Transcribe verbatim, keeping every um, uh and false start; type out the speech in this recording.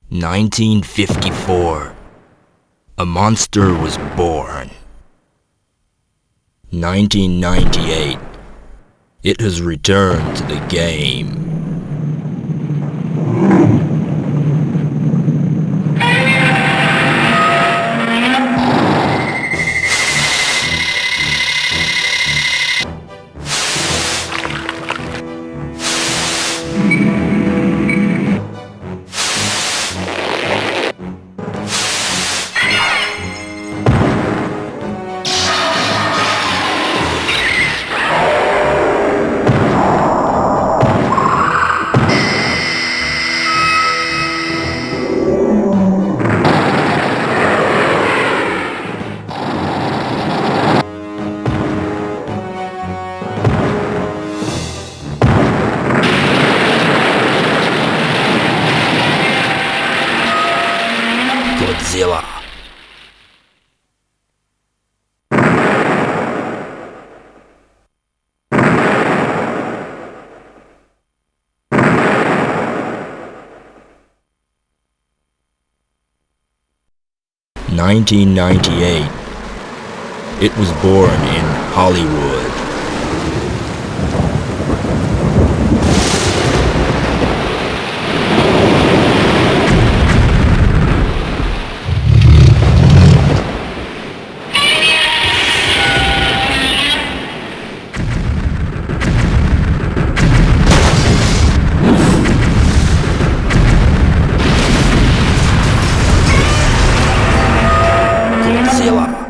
nineteen fifty-four. A monster was born. nineteen ninety-eight. It has returned to the game. Godzilla. nineteen ninety-eight. It was born in Hollywood. Godzilla.